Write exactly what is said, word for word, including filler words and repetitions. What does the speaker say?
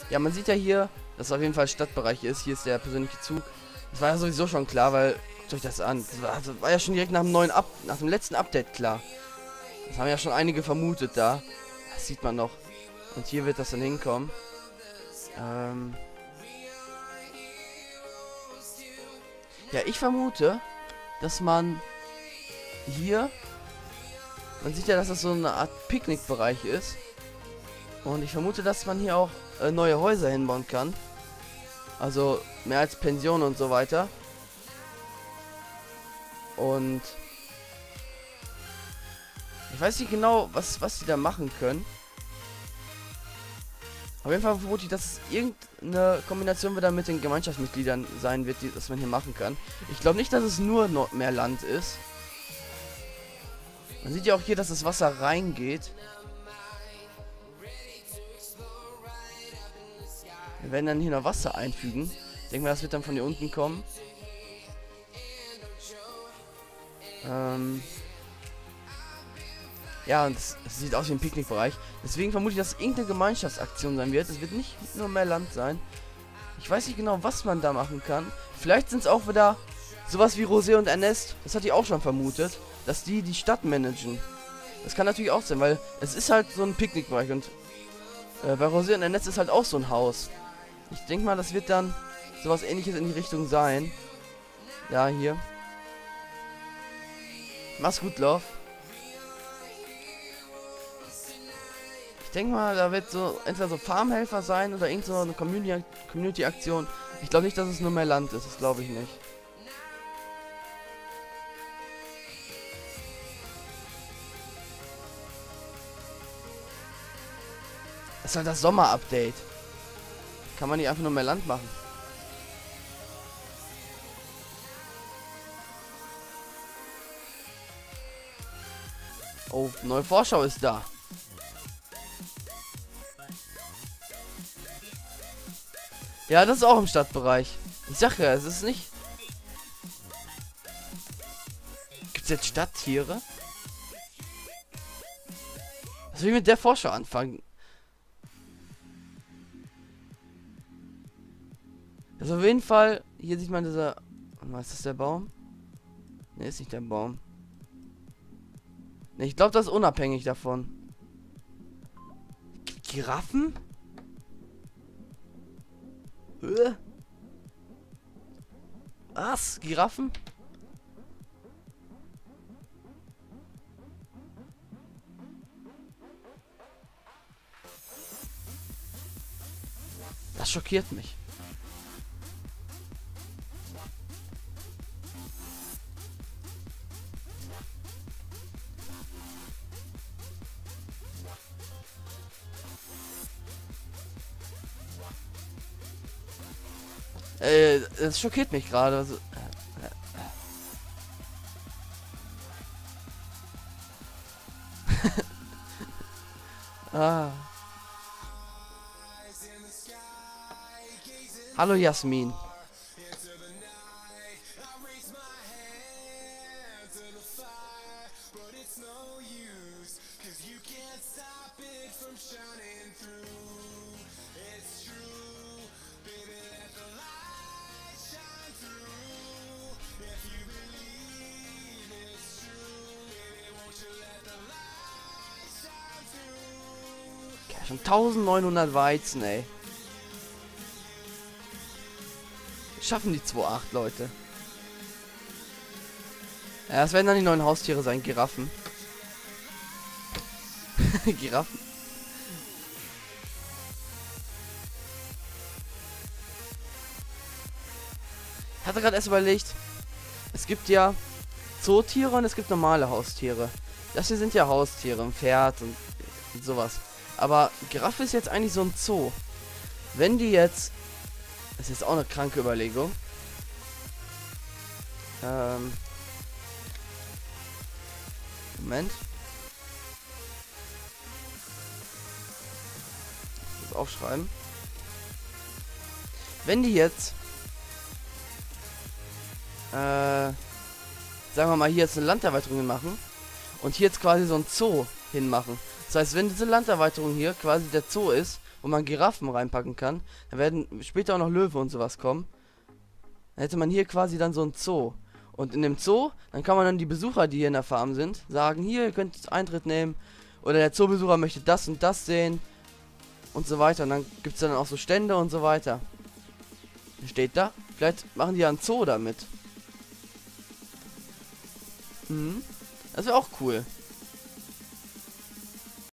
Ja, man sieht ja hier, dass es auf jeden Fall Stadtbereich ist. Hier ist der persönliche Zug. Das war ja sowieso schon klar, weil, guckt euch das an. Das war, das war ja schon direkt nach dem neuen Up, nach dem letzten Update klar. Das haben ja schon einige vermutet da. Das sieht man noch. Und hier wird das dann hinkommen. Ähm ja, ich vermute, dass man hier... Man sieht ja, dass das so eine Art Picknickbereich ist. Und ich vermute, dass man hier auch äh, neue Häuser hinbauen kann. Also mehr als Pension und so weiter. Und ich weiß nicht genau, was, was die da machen können. Auf jeden Fall vermute ich, dass es irgendeine Kombination wieder mit den Gemeinschaftsmitgliedern sein wird, die, dass man hier machen kann. Ich glaube nicht, dass es nur noch mehr Land ist. Man sieht ja auch hier, dass das Wasser reingeht. Wir werden dann hier noch Wasser einfügen. Ich denke mal, das wird dann von hier unten kommen. Ähm ja, und es sieht aus wie ein Picknickbereich. Deswegen vermute ich, dass es irgendeine Gemeinschaftsaktion sein wird. Es wird nicht nur mehr Land sein. Ich weiß nicht genau, was man da machen kann. Vielleicht sind es auch wieder sowas wie Rosé und Ernest. Das hatte ich auch schon vermutet. Dass die die Stadt managen. Das kann natürlich auch sein, weil es ist halt so ein Picknickbereich. Und äh, bei Rosé und Ernest ist halt auch so ein Haus. Ich denke mal, das wird dann sowas Ähnliches in die Richtung sein. Ja, hier. Mach's gut, Love. Ich denke mal, da wird so entweder so Farmhelfer sein oder irgend so eine Community- Community-Aktion. Ich glaube nicht, dass es nur mehr Land ist. Das glaube ich nicht. Das ist halt das Sommer-Update. Kann man nicht einfach nur mehr Land machen. Oh, neue Vorschau ist da. Ja, das ist auch im Stadtbereich. Ich sag ja, es ist nicht... Gibt's jetzt Stadttiere? Was will ich mit der Vorschau anfangen? Also auf jeden Fall, hier sieht man dieser... Was ist das, der Baum? Ne, ist nicht der Baum. Ne, ich glaube, das ist unabhängig davon. G Giraffen? Äh? Was? Giraffen? Das schockiert mich. Äh, das schockiert mich gerade. Also, äh, ah. Hallo Jasmin. Schon eintausendneunhundert Weizen, ey. Schaffen die zwei Komma acht, Leute. Ja, das werden dann die neuen Haustiere sein. Giraffen. Giraffen. Ich hatte gerade erst überlegt, es gibt ja Zootiere und es gibt normale Haustiere. Das hier sind ja Haustiere, ein Pferd und, und sowas. Aber Giraffe ist jetzt eigentlich so ein Zoo. Wenn die jetzt... Das ist jetzt auch eine kranke Überlegung. Ähm... Moment. Ich muss aufschreiben. Wenn die jetzt... Äh... Sagen wir mal, hier jetzt eine Landerweiterung machen. Und hier jetzt quasi so ein Zoo hinmachen. Das heißt, wenn diese Landerweiterung hier quasi der Zoo ist, wo man Giraffen reinpacken kann. Da werden später auch noch Löwe und sowas kommen. Dann hätte man hier quasi dann so ein Zoo. Und in dem Zoo, dann kann man dann die Besucher, die hier in der Farm sind, sagen, hier, ihr könnt Eintritt nehmen. Oder der Zoobesucher möchte das und das sehen. Und so weiter. Und dann gibt es dann auch so Stände und so weiter. Steht da. Vielleicht machen die ja ein Zoo damit. Mhm. Das wäre auch cool.